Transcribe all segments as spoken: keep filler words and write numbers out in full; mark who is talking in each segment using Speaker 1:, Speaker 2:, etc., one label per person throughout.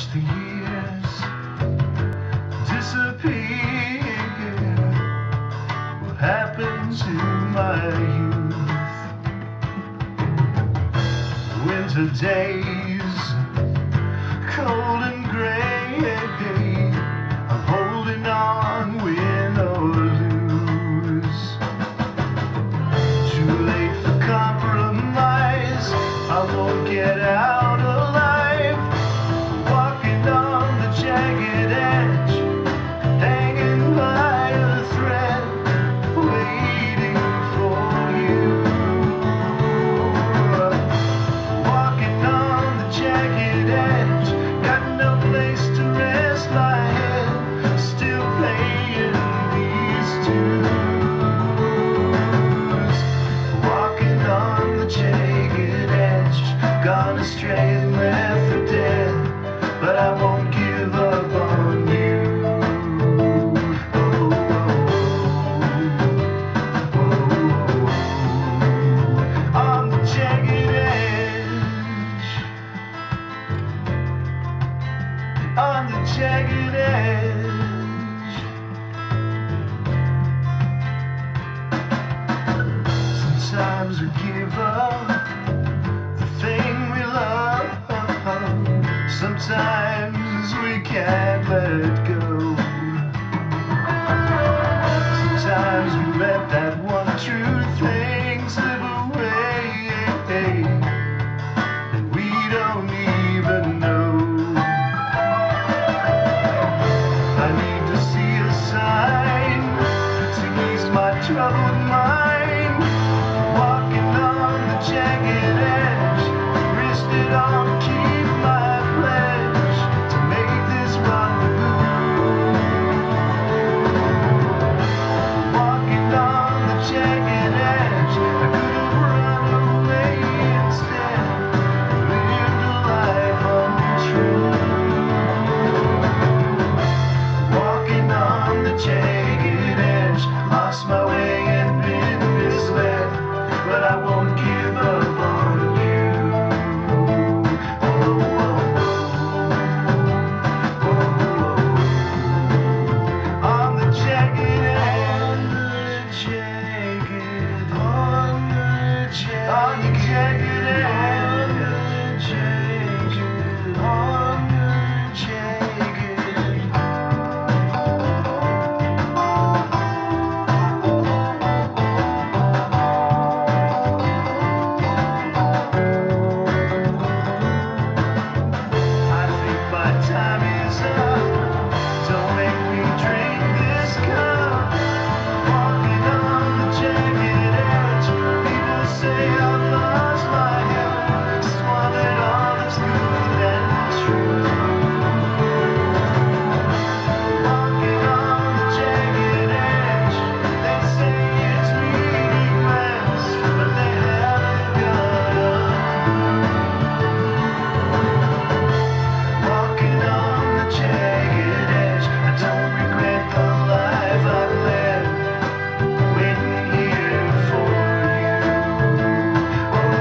Speaker 1: watch the years disappear. What happened to my youth? Winter days, cold and gray. I'm holding on, win or lose. Too late for compromise, I won't get out alive. Walking on the jagged edge, hanging by a thread, waiting for you. Walking on the jagged edge, got no place to rest my head, still playing these tunes. Walking on the jagged edge, gone astray and left for dead, but I won't give up on you. Oh, oh, oh, oh. On the jagged edge, on the jagged edge. Sometimes we give up the thing we love. Sometimes we can't let go. Sometimes we let that one true thing slip away, and we don't even know. I need to see a sign to ease my troubled mind. Walking on the jagged edge, wristed on, keep my pledge to make this rendezvous. Walking on the jagged edge, I could have run away instead, lived a life untrue. Walking on the jagged edge, lost my way and been misled, but I won't give up on you. Oh, oh, oh, oh. On the jagged edge, on the jagged, on the jagged edge, on the jagged. Time is up, don't make me drink this cup. Walking on the jagged edge, people say I've lost my head, swallowed all that's good and true. Walking on the jagged edge, they say it's meaningless, but they haven't got up. Walking on the jagged edge, I don't regret the life I've led, waiting here for you. Oh, oh,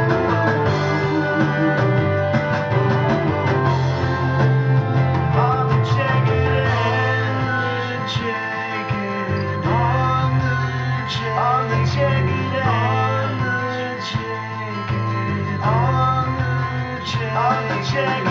Speaker 1: oh. On the jagged edge, jagged, on the jagged, on the jagged edge, on the jagged, on the jagged, on the jagged.